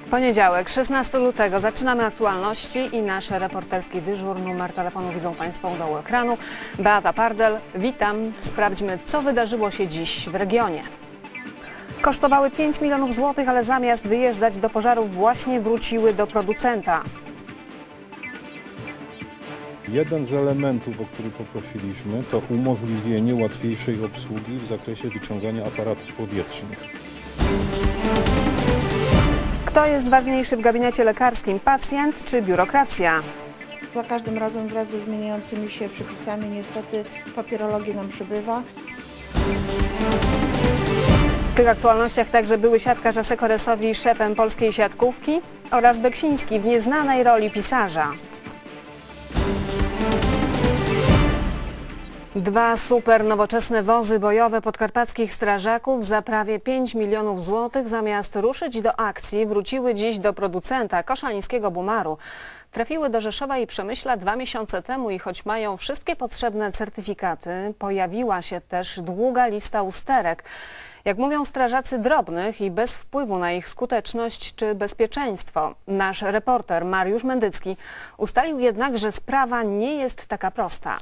Poniedziałek, 16 lutego. Zaczynamy aktualności i nasz reporterski dyżur. Numer telefonu widzą Państwo u dołu ekranu. Beata Pardel, witam. Sprawdźmy, co wydarzyło się dziś w regionie. Kosztowały 5 milionów złotych, ale zamiast wyjeżdżać do pożarów właśnie wróciły do producenta. Jeden z elementów, o który poprosiliśmy, to umożliwienie łatwiejszej obsługi w zakresie wyciągania aparatów powietrznych. Kto jest ważniejszy w gabinecie lekarskim, pacjent czy biurokracja? Za każdym razem wraz ze zmieniającymi się przepisami niestety papierologii nam przybywa. W tych aktualnościach także były siatkarz Asseco Resowi szefem polskiej siatkówki oraz Beksiński w nieznanej roli pisarza. Dwa super nowoczesne wozy bojowe podkarpackich strażaków za prawie 5 milionów złotych zamiast ruszyć do akcji wróciły dziś do producenta koszalińskiego Bumaru. Trafiły do Rzeszowa i Przemyśla 2 miesiące temu i choć mają wszystkie potrzebne certyfikaty, pojawiła się też długa lista usterek. Jak mówią strażacy, drobnych i bez wpływu na ich skuteczność czy bezpieczeństwo. Nasz reporter Mariusz Mendycki ustalił jednak, że sprawa nie jest taka prosta.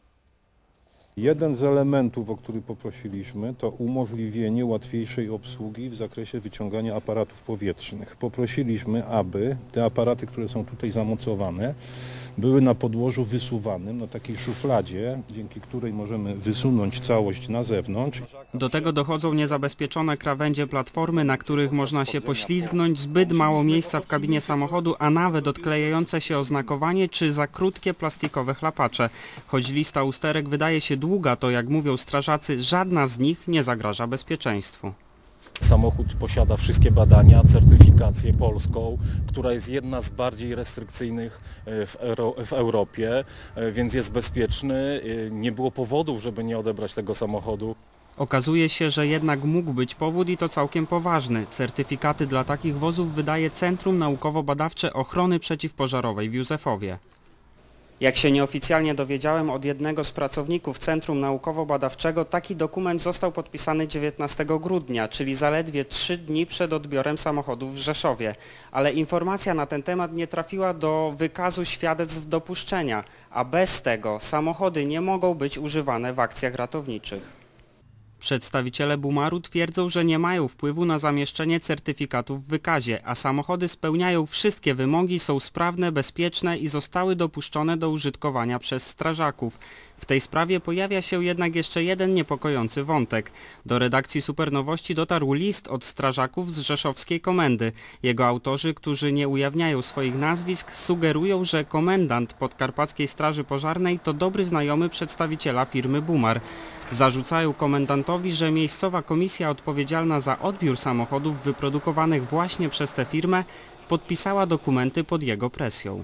Jeden z elementów, o który poprosiliśmy, to umożliwienie łatwiejszej obsługi w zakresie wyciągania aparatów powietrznych. Poprosiliśmy, aby te aparaty, które są tutaj zamocowane, były na podłożu wysuwanym, na takiej szufladzie, dzięki której możemy wysunąć całość na zewnątrz. Do tego dochodzą niezabezpieczone krawędzie platformy, na których można się poślizgnąć, zbyt mało miejsca w kabinie samochodu, a nawet odklejające się oznakowanie czy za krótkie plastikowe chlapacze. Choć lista usterek wydaje się długa, to jak mówią strażacy, żadna z nich nie zagraża bezpieczeństwu. Samochód posiada wszystkie badania, certyfikację polską, która jest jedna z bardziej restrykcyjnych w Europie, więc jest bezpieczny. Nie było powodów, żeby nie odebrać tego samochodu. Okazuje się, że jednak mógł być powód i to całkiem poważny. Certyfikaty dla takich wozów wydaje Centrum Naukowo-Badawcze Ochrony Przeciwpożarowej w Józefowie. Jak się nieoficjalnie dowiedziałem od jednego z pracowników Centrum Naukowo-Badawczego, taki dokument został podpisany 19 grudnia, czyli zaledwie 3 dni przed odbiorem samochodów w Rzeszowie. Ale informacja na ten temat nie trafiła do wykazu świadectw dopuszczenia, a bez tego samochody nie mogą być używane w akcjach ratowniczych. Przedstawiciele Bumaru twierdzą, że nie mają wpływu na zamieszczenie certyfikatów w wykazie, a samochody spełniają wszystkie wymogi, są sprawne, bezpieczne i zostały dopuszczone do użytkowania przez strażaków. W tej sprawie pojawia się jednak jeszcze jeden niepokojący wątek. Do redakcji Supernowości dotarł list od strażaków z rzeszowskiej komendy. Jego autorzy, którzy nie ujawniają swoich nazwisk, sugerują, że komendant Podkarpackiej Straży Pożarnej to dobry znajomy przedstawiciela firmy Bumar. Zarzucają komendantowi, że miejscowa komisja odpowiedzialna za odbiór samochodów wyprodukowanych właśnie przez tę firmę podpisała dokumenty pod jego presją.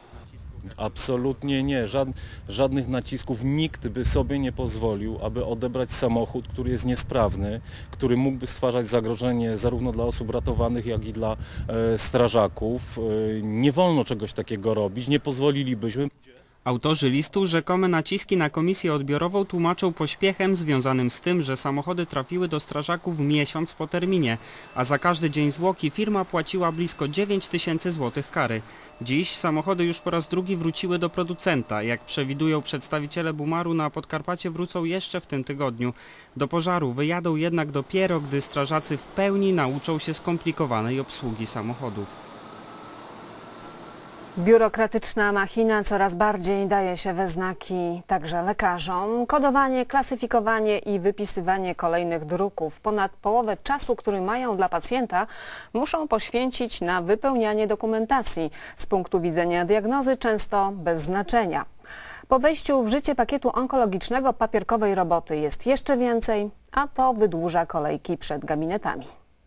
Absolutnie nie. Żadnych nacisków. Nikt by sobie nie pozwolił, aby odebrać samochód, który jest niesprawny, który mógłby stwarzać zagrożenie zarówno dla osób ratowanych, jak i dla strażaków. Nie wolno czegoś takiego robić. Nie pozwolilibyśmy. Autorzy listu rzekome naciski na komisję odbiorową tłumaczą pośpiechem związanym z tym, że samochody trafiły do strażaków miesiąc po terminie, a za każdy dzień zwłoki firma płaciła blisko 9 tysięcy złotych kary. Dziś samochody już po raz drugi wróciły do producenta. Jak przewidują przedstawiciele Bumaru, na Podkarpacie wrócą jeszcze w tym tygodniu. Do pożaru wyjadą jednak dopiero, gdy strażacy w pełni nauczą się skomplikowanej obsługi samochodów. Biurokratyczna machina coraz bardziej daje się we znaki także lekarzom. Kodowanie, klasyfikowanie i wypisywanie kolejnych druków. Ponad połowę czasu, który mają dla pacjenta, muszą poświęcić na wypełnianie dokumentacji. Z punktu widzenia diagnozy często bez znaczenia. Po wejściu w życie pakietu onkologicznego papierkowej roboty jest jeszcze więcej, a to wydłuża kolejki przed gabinetami.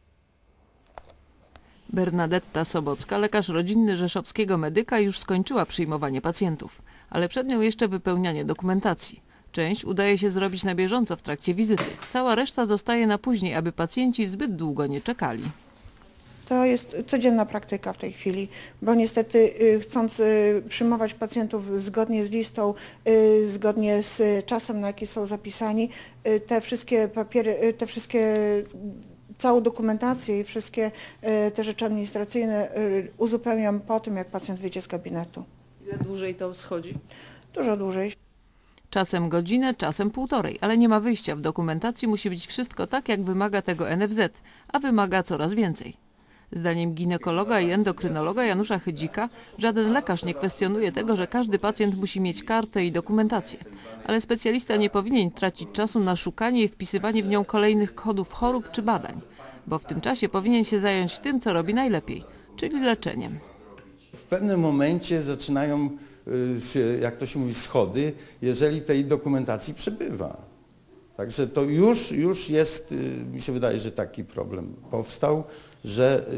Bernadetta Sobocka, lekarz rodzinny rzeszowskiego medyka, już skończyła przyjmowanie pacjentów, ale przed nią jeszcze wypełnianie dokumentacji. Część udaje się zrobić na bieżąco w trakcie wizyty. Cała reszta zostaje na później, aby pacjenci zbyt długo nie czekali. To jest codzienna praktyka w tej chwili, bo niestety chcąc przyjmować pacjentów zgodnie z listą, zgodnie z czasem, na jaki są zapisani, te wszystkie papiery, te wszystkie całą dokumentację i wszystkie te rzeczy administracyjne uzupełniam po tym, jak pacjent wyjdzie z gabinetu. Ile dłużej to schodzi? Dużo dłużej. Czasem godzinę, czasem półtorej, ale nie ma wyjścia. W dokumentacji musi być wszystko tak, jak wymaga tego NFZ, a wymaga coraz więcej. Zdaniem ginekologa i endokrynologa Janusza Chydzika żaden lekarz nie kwestionuje tego, że każdy pacjent musi mieć kartę i dokumentację. Ale specjalista nie powinien tracić czasu na szukanie i wpisywanie w nią kolejnych kodów chorób czy badań, bo w tym czasie powinien się zająć tym, co robi najlepiej, czyli leczeniem. W pewnym momencie zaczynają się, jak to się mówi, schody, jeżeli tej dokumentacji przybywa. Także to już jest, mi się wydaje, że taki problem powstał, że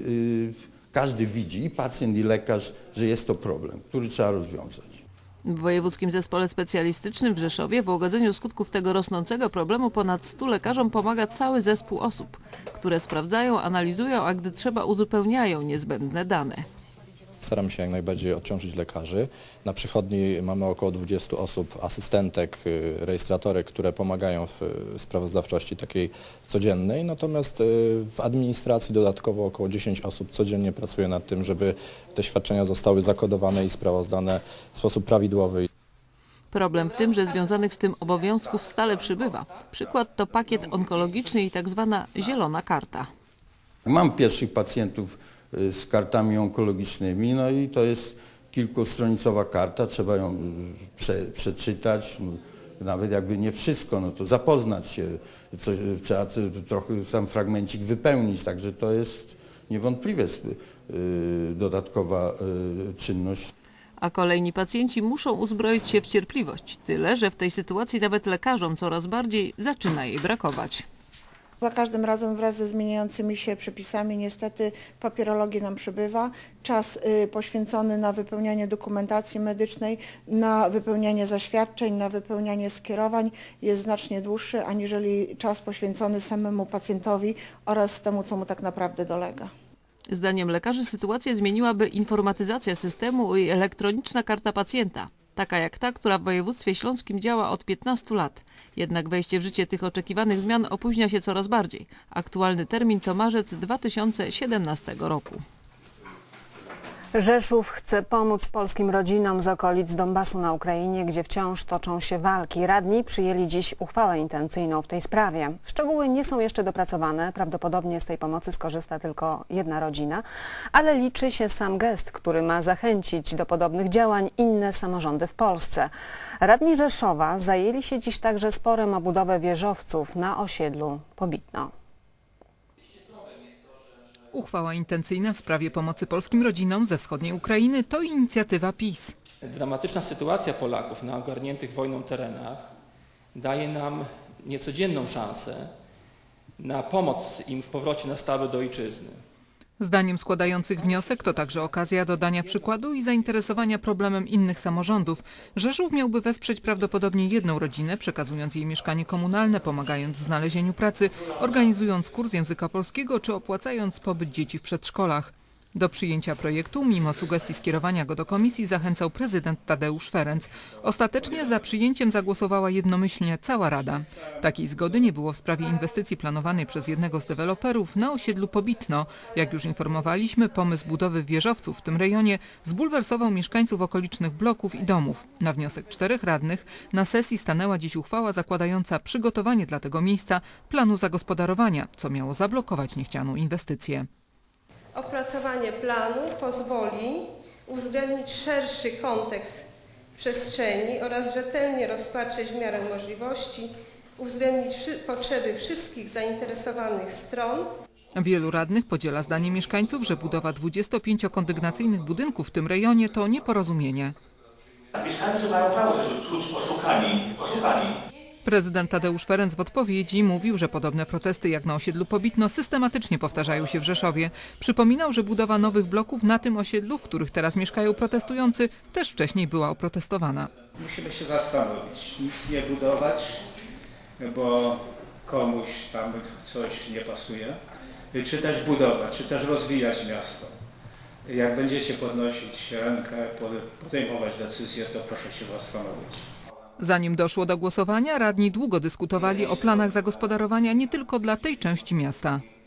każdy widzi, i pacjent, i lekarz, że jest to problem, który trzeba rozwiązać. W Wojewódzkim Zespole Specjalistycznym w Rzeszowie w ułagodzeniu skutków tego rosnącego problemu ponad 100 lekarzom pomaga cały zespół osób, które sprawdzają, analizują, a gdy trzeba uzupełniają niezbędne dane. Staramy się jak najbardziej odciążyć lekarzy. Na przychodni mamy około 20 osób, asystentek, rejestratorek, które pomagają w sprawozdawczości takiej codziennej. Natomiast w administracji dodatkowo około 10 osób codziennie pracuje nad tym, żeby te świadczenia zostały zakodowane i sprawozdane w sposób prawidłowy. Problem w tym, że związanych z tym obowiązków stale przybywa. Przykład to pakiet onkologiczny i tak zwana zielona karta. Mam pierwszych pacjentów z kartami onkologicznymi, no i to jest kilkustronicowa karta, trzeba ją przeczytać, nawet jakby nie wszystko, no to zapoznać się, trzeba trochę tam fragmencik wypełnić, także to jest niewątpliwie dodatkowa czynność. A kolejni pacjenci muszą uzbroić się w cierpliwość, tyle że w tej sytuacji nawet lekarzom coraz bardziej zaczyna jej brakować. Za każdym razem wraz ze zmieniającymi się przepisami niestety papierologii nam przybywa. Czas poświęcony na wypełnianie dokumentacji medycznej, na wypełnianie zaświadczeń, na wypełnianie skierowań jest znacznie dłuższy aniżeli czas poświęcony samemu pacjentowi oraz temu, co mu tak naprawdę dolega. Zdaniem lekarzy sytuację zmieniłaby informatyzacja systemu i elektroniczna karta pacjenta. Taka jak ta, która w województwie śląskim działa od 15 lat. Jednak wejście w życie tych oczekiwanych zmian opóźnia się coraz bardziej. Aktualny termin to marzec 2017 roku. Rzeszów chce pomóc polskim rodzinom z okolic Donbasu na Ukrainie, gdzie wciąż toczą się walki. Radni przyjęli dziś uchwałę intencyjną w tej sprawie. Szczegóły nie są jeszcze dopracowane, prawdopodobnie z tej pomocy skorzysta tylko jedna rodzina, ale liczy się sam gest, który ma zachęcić do podobnych działań inne samorządy w Polsce. Radni Rzeszowa zajęli się dziś także sporem o budowę wieżowców na osiedlu Pobitno. Uchwała intencyjna w sprawie pomocy polskim rodzinom ze wschodniej Ukrainy to inicjatywa PiS. Dramatyczna sytuacja Polaków na ogarniętych wojną terenach daje nam niecodzienną szansę na pomoc im w powrocie na stałe do ojczyzny. Zdaniem składających wniosek to także okazja do dania przykładu i zainteresowania problemem innych samorządów. Rzeszów miałby wesprzeć prawdopodobnie jedną rodzinę, przekazując jej mieszkanie komunalne, pomagając w znalezieniu pracy, organizując kurs języka polskiego czy opłacając pobyt dzieci w przedszkolach. Do przyjęcia projektu, mimo sugestii skierowania go do komisji, zachęcał prezydent Tadeusz Ferenc. Ostatecznie za przyjęciem zagłosowała jednomyślnie cała Rada. Takiej zgody nie było w sprawie inwestycji planowanej przez jednego z deweloperów na osiedlu Pobitno. Jak już informowaliśmy, pomysł budowy wieżowców w tym rejonie zbulwersował mieszkańców okolicznych bloków i domów. Na wniosek 4 radnych na sesji stanęła dziś uchwała zakładająca przygotowanie dla tego miejsca planu zagospodarowania, co miało zablokować niechcianą inwestycję. Opracowanie planu pozwoli uwzględnić szerszy kontekst przestrzeni oraz rzetelnie rozpatrzeć w miarę możliwości, uwzględnić potrzeby wszystkich zainteresowanych stron. Wielu radnych podziela zdanie mieszkańców, że budowa 25-kondygnacyjnych budynków w tym rejonie to nieporozumienie. Mieszkańcy mają prawo czuć oszukani. Prezydent Tadeusz Ferenc w odpowiedzi mówił, że podobne protesty jak na osiedlu Pobitno systematycznie powtarzają się w Rzeszowie. Przypominał, że budowa nowych bloków na tym osiedlu, w których teraz mieszkają protestujący, też wcześniej była oprotestowana. Musimy się zastanowić, nic nie budować, bo komuś tam coś nie pasuje, czy też budować, czy też rozwijać miasto. Jak będziecie podnosić rękę, podejmować decyzje, to proszę się zastanowić. Zanim doszło do głosowania, radni długo dyskutowali o planach zagospodarowania nie tylko dla tej części miasta.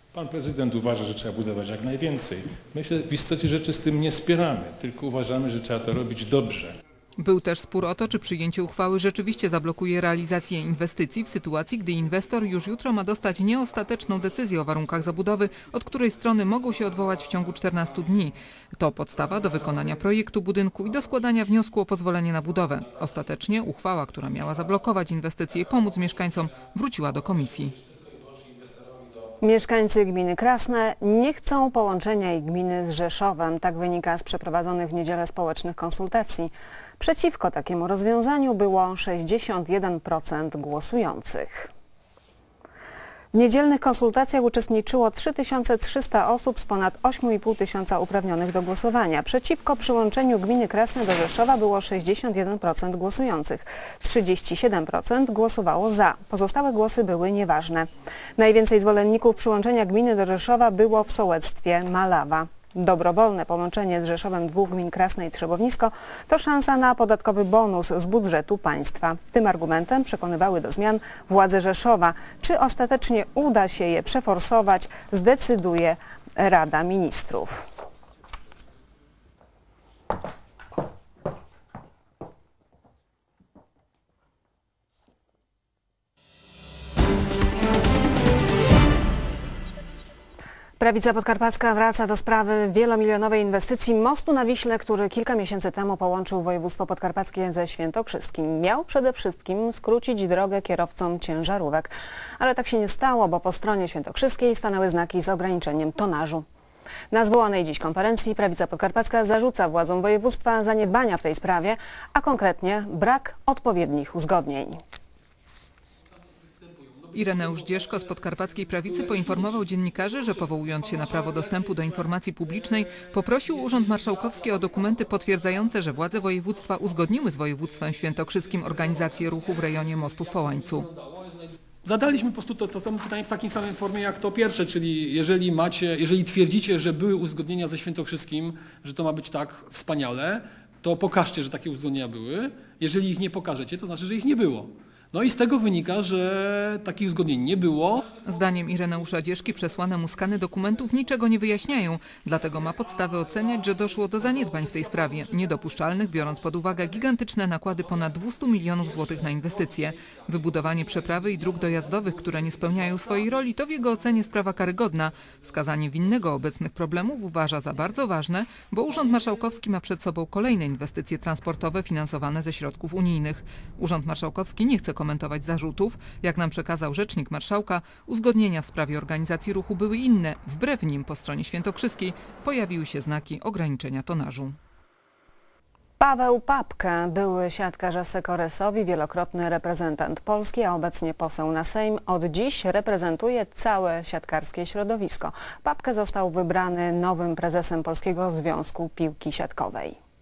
Pan prezydent uważa, że trzeba budować jak najwięcej. My się w istocie rzeczy z tym nie spieramy, tylko uważamy, że trzeba to robić dobrze. Był też spór o to, czy przyjęcie uchwały rzeczywiście zablokuje realizację inwestycji w sytuacji, gdy inwestor już jutro ma dostać nieostateczną decyzję o warunkach zabudowy, od której strony mogą się odwołać w ciągu 14 dni. To podstawa do wykonania projektu budynku i do składania wniosku o pozwolenie na budowę. Ostatecznie uchwała, która miała zablokować inwestycje i pomóc mieszkańcom, wróciła do komisji. Mieszkańcy gminy Krasne nie chcą połączenia ich gminy z Rzeszowem. Tak wynika z przeprowadzonych w niedzielę społecznych konsultacji. Przeciwko takiemu rozwiązaniu było 61% głosujących. W niedzielnych konsultacjach uczestniczyło 3300 osób z ponad 8,5 tysiąca uprawnionych do głosowania. Przeciwko przyłączeniu gminy Krasne do Rzeszowa było 61% głosujących. 37% głosowało za. Pozostałe głosy były nieważne. Najwięcej zwolenników przyłączenia gminy do Rzeszowa było w sołectwie Malawa. Dobrowolne połączenie z Rzeszowem dwóch gmin Krasne i Trzebownisko to szansa na podatkowy bonus z budżetu państwa. Tym argumentem przekonywały do zmian władze Rzeszowa. Czy ostatecznie uda się je przeforsować, zdecyduje Rada Ministrów. Prawica Podkarpacka wraca do sprawy wielomilionowej inwestycji mostu na Wiśle, który kilka miesięcy temu połączył województwo podkarpackie ze świętokrzyskim. Miał przede wszystkim skrócić drogę kierowcom ciężarówek. Ale tak się nie stało, bo po stronie świętokrzyskiej stanęły znaki z ograniczeniem tonażu. Na zwołanej dziś konferencji Prawica Podkarpacka zarzuca władzom województwa zaniedbania w tej sprawie, a konkretnie brak odpowiednich uzgodnień. Ireneusz Dzieszko z Podkarpackiej Prawicy poinformował dziennikarzy, że powołując się na prawo dostępu do informacji publicznej, poprosił Urząd Marszałkowski o dokumenty potwierdzające, że władze województwa uzgodniły z województwem świętokrzyskim organizację ruchu w rejonie mostu w Połańcu. Zadaliśmy po prostu to samo pytanie w takiej samej formie jak to pierwsze, czyli jeżeli twierdzicie, że były uzgodnienia ze świętokrzyskim, że to ma być tak wspaniale, to pokażcie, że takie uzgodnienia były. Jeżeli ich nie pokażecie, to znaczy, że ich nie było. No i z tego wynika, że takich uzgodnień nie było. Zdaniem Ireneusza Dzieszki przesłane mu skany dokumentów niczego nie wyjaśniają, dlatego ma podstawy oceniać, że doszło do zaniedbań w tej sprawie, niedopuszczalnych, biorąc pod uwagę gigantyczne nakłady ponad 200 milionów złotych na inwestycje. Wybudowanie przeprawy i dróg dojazdowych, które nie spełniają swojej roli, to w jego ocenie sprawa karygodna. Wskazanie winnego obecnych problemów uważa za bardzo ważne, bo Urząd Marszałkowski ma przed sobą kolejne inwestycje transportowe finansowane ze środków unijnych. Urząd Marszałkowski nie chce komentować zarzutów. Jak nam przekazał rzecznik marszałka, uzgodnienia w sprawie organizacji ruchu były inne. Wbrew nim po stronie świętokrzyskiej pojawiły się znaki ograniczenia tonażu. Paweł Papke, były siatkarz Asekoresowi, wielokrotny reprezentant Polski, a obecnie poseł na Sejm, od dziś reprezentuje całe siatkarskie środowisko. Papke został wybrany nowym prezesem Polskiego Związku Piłki Siatkowej.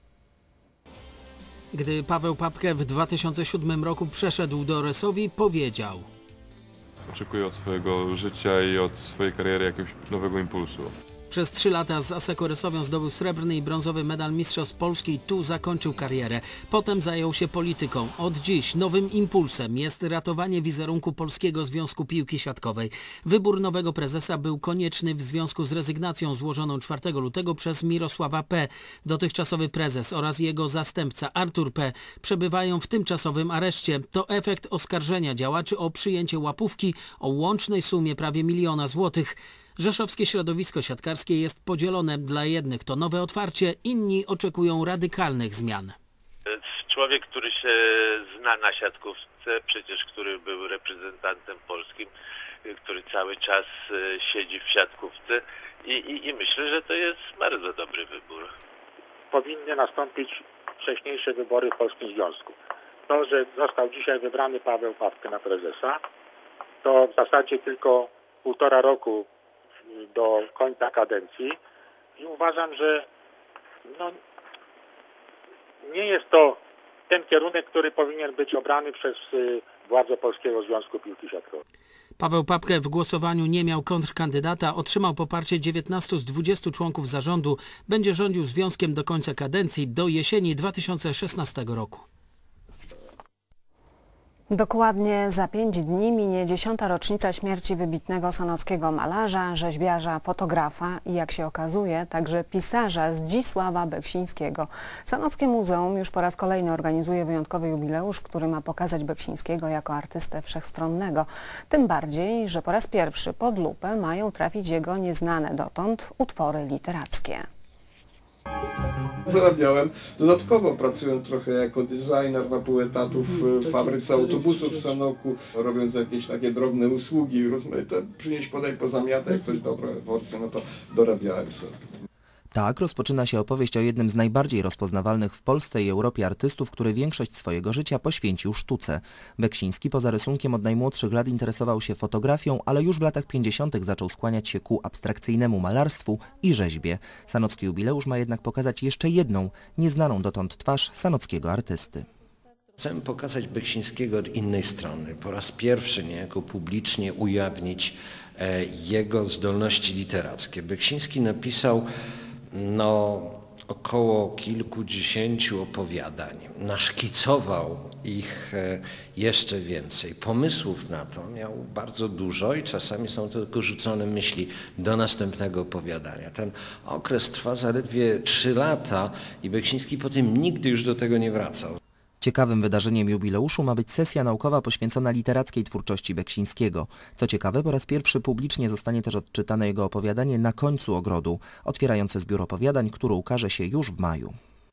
Gdy Paweł Papke w 2007 roku przeszedł do Resowi, powiedział: Oczekuję od swojego życia i od swojej kariery jakiegoś nowego impulsu. Przez 3 lata z Asekoresowią zdobył srebrny i brązowy medal Mistrzostw Polski i tu zakończył karierę. Potem zajął się polityką. Od dziś nowym impulsem jest ratowanie wizerunku Polskiego Związku Piłki Siatkowej. Wybór nowego prezesa był konieczny w związku z rezygnacją złożoną 4 lutego przez Mirosława P. Dotychczasowy prezes oraz jego zastępca Artur P. przebywają w tymczasowym areszcie. To efekt oskarżenia działaczy o przyjęcie łapówki o łącznej sumie prawie 1 000 000 złotych. Rzeszowskie środowisko siatkarskie jest podzielone. Dla jednych to nowe otwarcie, inni oczekują radykalnych zmian. Człowiek, który się zna na siatkówce, przecież który był reprezentantem polskim, który cały czas siedzi w siatkówce i myślę, że to jest bardzo dobry wybór. Powinny nastąpić wcześniejsze wybory w Polskim Związku. To, że został dzisiaj wybrany Paweł Papke na prezesa, to w zasadzie tylko 1,5 roku do końca kadencji i uważam, że nie jest to ten kierunek, który powinien być obrany przez władze Polskiego Związku Piłki Siatkowej. Paweł Papke w głosowaniu nie miał kontrkandydata, otrzymał poparcie 19 z 20 członków zarządu, będzie rządził związkiem do końca kadencji, do jesieni 2016 roku. Dokładnie za 5 dni minie 10. rocznica śmierci wybitnego sanockiego malarza, rzeźbiarza, fotografa i, jak się okazuje, także pisarza Zdzisława Beksińskiego. Sanockie Muzeum już po raz kolejny organizuje wyjątkowy jubileusz, który ma pokazać Beksińskiego jako artystę wszechstronnego. Tym bardziej, że po raz pierwszy pod lupę mają trafić jego nieznane dotąd utwory literackie. Zarabiałem dodatkowo, pracując trochę jako designer na pół etatu w fabryce autobusów w Sanoku, robiąc jakieś takie drobne usługi, rozmaite, przynieść, podaj, pozamiataj, jak ktoś dobre porcje, no to dorabiałem sobie. Tak rozpoczyna się opowieść o jednym z najbardziej rozpoznawalnych w Polsce i Europie artystów, który większość swojego życia poświęcił sztuce. Beksiński poza rysunkiem od najmłodszych lat interesował się fotografią, ale już w latach 50. zaczął skłaniać się ku abstrakcyjnemu malarstwu i rzeźbie. Sanocki jubileusz ma jednak pokazać jeszcze jedną, nieznaną dotąd twarz sanockiego artysty. Chcemy pokazać Beksińskiego od innej strony. Po raz pierwszy niejako publicznie ujawnić jego zdolności literackie. Beksiński napisał około kilkudziesięciu opowiadań. Naszkicował ich jeszcze więcej. Pomysłów na to miał bardzo dużo i czasami są to tylko rzucone myśli do następnego opowiadania. Ten okres trwa zaledwie 3 lata i Beksiński potem nigdy już do tego nie wracał. Ciekawym wydarzeniem jubileuszu ma być sesja naukowa poświęcona literackiej twórczości Beksińskiego. Co ciekawe, po raz pierwszy publicznie zostanie też odczytane jego opowiadanie Na końcu ogrodu, otwierające zbiór opowiadań, który ukaże się już w maju.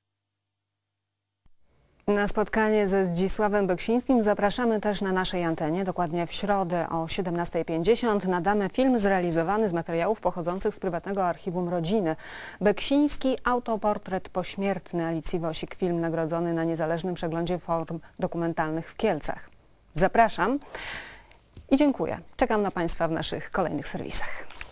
Na spotkanie ze Zdzisławem Beksińskim zapraszamy też na naszej antenie. Dokładnie w środę o 17:50 nadamy film zrealizowany z materiałów pochodzących z prywatnego archiwum rodziny. Beksiński autoportret pośmiertny. Alicji Wosik, film nagrodzony na Niezależnym Przeglądzie Form Dokumentalnych w Kielcach. Zapraszam i dziękuję. Czekam na Państwa w naszych kolejnych serwisach.